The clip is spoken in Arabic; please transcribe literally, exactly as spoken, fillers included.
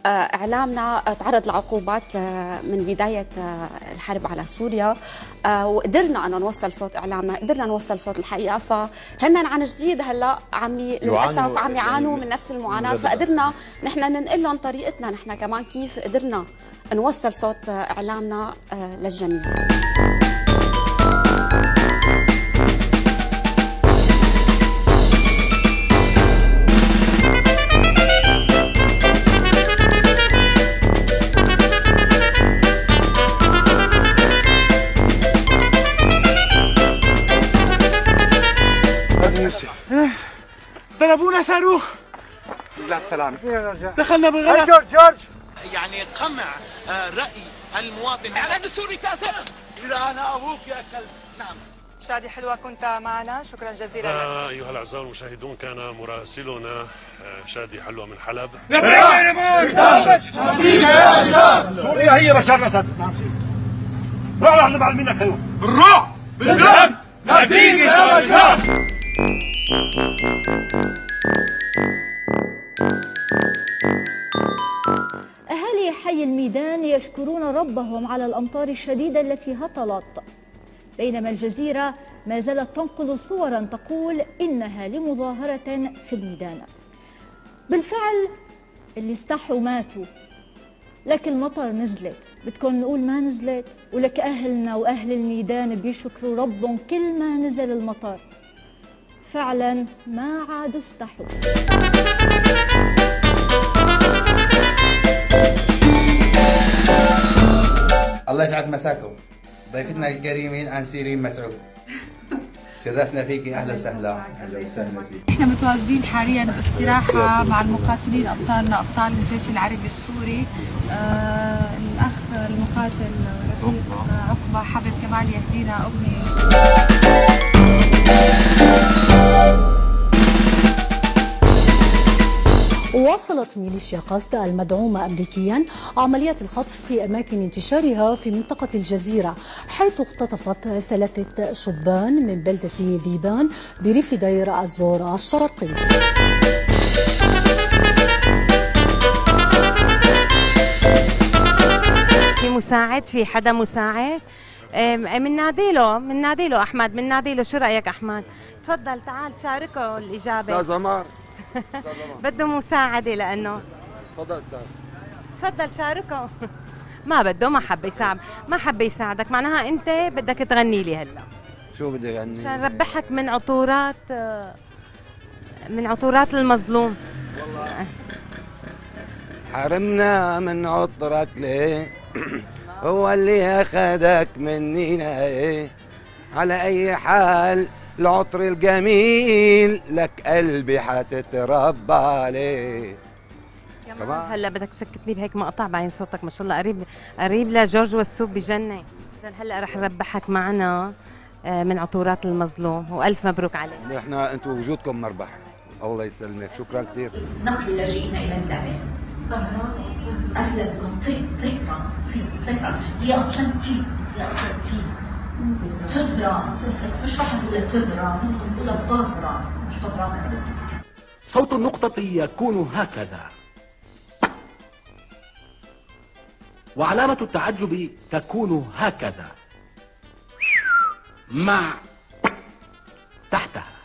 إعلامنا تعرض لعقوبات من بداية الحرب على سوريا، وقدرنا أن نوصل صوت إعلامنا، قدرنا نوصل صوت الحقيقة. فهن عن جديد هلا عم للأسف عم يعانوا من نفس المعاناة، فقدرنا نحن ننقل لهم طريقتنا نحن كمان كيف قدرنا نوصل صوت إعلامنا للجميع. ضربونا صاروخ. لا السلامة. دخلنا بالغلط. جورج جورج يعني قمع رأي المواطن. الإعلام السوري كافر. إذا أنا أبوك يا كلب. نعم. شادي حلوة كنت معنا، شكرا جزيلا لك. آه أيها الأعزاء المشاهدون، كان مراسلنا شادي حلوة من حلب. سوريا هي بشار الأسد. روح نحن معلمينك هيو. بالروح بالدم ناديني يا بشار. أهالي حي الميدان يشكرون ربهم على الأمطار الشديدة التي هطلت، بينما الجزيرة ما زالت تنقل صورا تقول إنها لمظاهرة في الميدان. بالفعل اللي استحوا ماتوا، لكن المطر نزلت، بدكم نقول ما نزلت؟ ولك أهلنا وأهل الميدان بيشكروا ربهم كل ما نزل المطر. فعلا ما عادوا استحوا. الله يسعد مساكم. ضيفتنا الكريمة الآن سيرين مسعود، شرفنا فيكي، أهلا وسهلا. أهلا وسهلا فيك. احنا متواجدين حاليا باستراحة مع المقاتلين أبطالنا، أبطال الجيش العربي السوري. آه الأخ المقاتل رفيق عقبة حابب كمان يهدينا أغنية. واصلت ميليشيا قصد المدعومة أمريكيا عمليات الخطف في أماكن انتشارها في منطقة الجزيرة، حيث اختطفت ثلاثة شبان من بلدة ذيبان بريف دير الزور الشرقي. في مساعد، في حدا مساعد من ناديله من ناديله أحمد، من ناديله. شو رأيك أحمد؟ تفضل تعال شاركه الإجابة. أستاذ عمار بده مساعدة لأنه. تفضل أستاذ. تفضل شاركه. ما بده، ما حب يساعد، ما حب يساعدك، معناها أنت بدك تغني لي هلا. شو بدي أغني؟ عشان ربحك من عطورات من عطورات المظلوم. والله حرمنا من عطرك ليه؟ هو اللي أخذك منينا إيه؟ على أي حال العطر الجميل لك قلبي حتتربى عليه. كمان هلا بدك تسكتني بهيك مقطع، باين صوتك ما شاء الله قريب قريب لجورج والسوب بجنة. اذا هلا رح نربحك معنا من عطورات المظلوم، والف مبروك عليك. نحن انتم وجودكم مربح، الله يسلمك، شكرا كثير. نقل لاجئين الى الدار. اهلا بكم. طيب طهران طهران هي اصلا تي هي اصلا تي طهران، بس مش رح نقول طهران، نقول طهران مش طهران. صوت النقطة يكون هكذا، وعلامة التعجب تكون هكذا، مع تحتها.